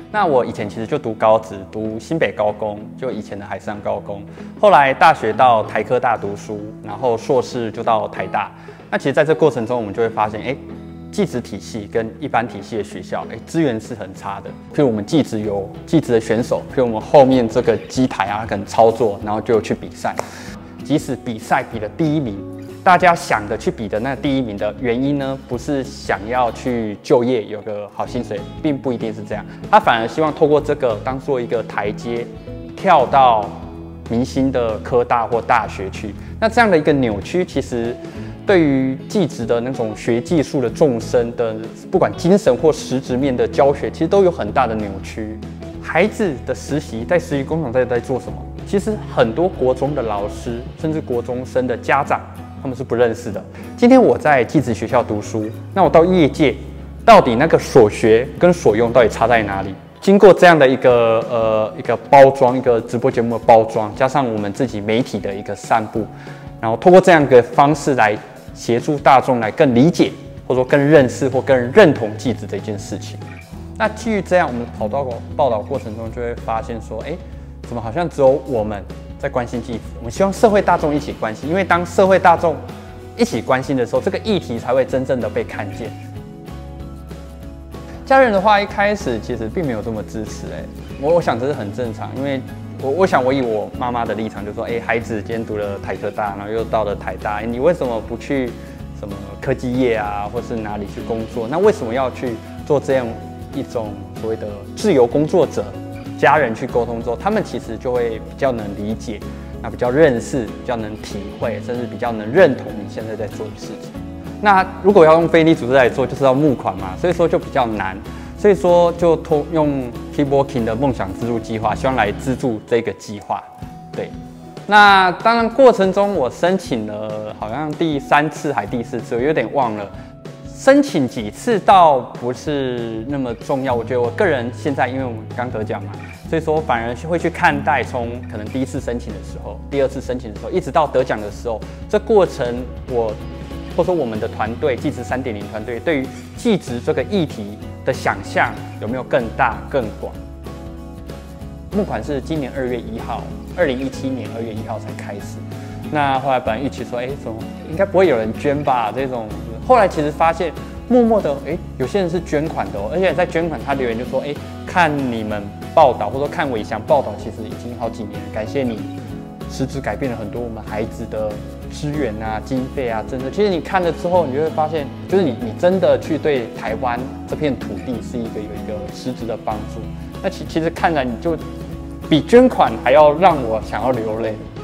那我以前其实就读高职，读新北高工，就以前的海上高工。后来大学到台科大读书，然后硕士就到台大。那其实在这过程中，我们就会发现，技职体系跟一般体系的学校，资源是很差的。譬如我们技职有技职的选手，譬如我们后面这个机台啊，可能操作，然后就去比赛。即使比赛比了第1名，大家想的去比的那第1名的原因呢，不是想要去就业有个好薪水，并不一定是这样。他反而希望透过这个当做一个台阶，跳到明星的科大或大学去。那这样的一个扭曲，其实对于技职的那种学技术的纵深的，不管精神或实质面的教学，其实都有很大的扭曲。孩子的实习在实习工厂在做什么？其实很多国中的老师，甚至国中生的家长，他们是不认识的。今天我在技职学校读书，那我到业界，到底那个所学跟所用到底差在哪里？经过这样的一个包装，一个直播节目的包装，加上我们自己媒体的一个散布，然后透过这样一个方式来协助大众来更理解，或者说更认识或更认同技职这件事情。那基于这样，我们跑到报道过程中就会发现说，怎么好像只有我们在关心技职？我们希望社会大众一起关心，因为当社会大众一起关心的时候，这个议题才会真正的被看见。家人的话，一开始其实并没有这么支持，我想这是很正常，因为我想我以我妈妈的立场就说，孩子今天读了台科大，然后又到了台大，你为什么不去什么科技业啊，或是哪里去工作？那为什么要去做这样一种所谓的自由工作者？家人去沟通之后，他们其实就会比较能理解，那比较认识，比较能体会，甚至比较能认同你现在在做的事情。那如果要用非营利组织来做，就是要募款嘛，所以说就比较难。所以说就用 Keep Working 的梦想资助计划，希望来资助这个计划。对，那当然过程中我申请了好像第3次还第4次，我有点忘了。申请几次倒不是那么重要，我觉得我个人现在因为我们刚得奖嘛，所以说反而会去看待从可能第1次申请的时候、第2次申请的时候，一直到得奖的时候，这过程或者说我们的团队技职3.0团队对于技职这个议题的想象有没有更大更广？募款是今年2月1号，2017年2月1号才开始。那后来本来预期说，怎么应该不会有人捐吧？这种，后来其实发现，默默的，有些人是捐款的而且在捐款，他留言就说，看你们报道，或者说看伟翔报道，其实已经好几年了，感谢你，实质改变了很多我们孩子的资源啊、经费啊，真的，其实你看了之后，你就会发现，就是你真的去对台湾这片土地是有一个实质的帮助。那其实看来你就比捐款还要让我想要流泪。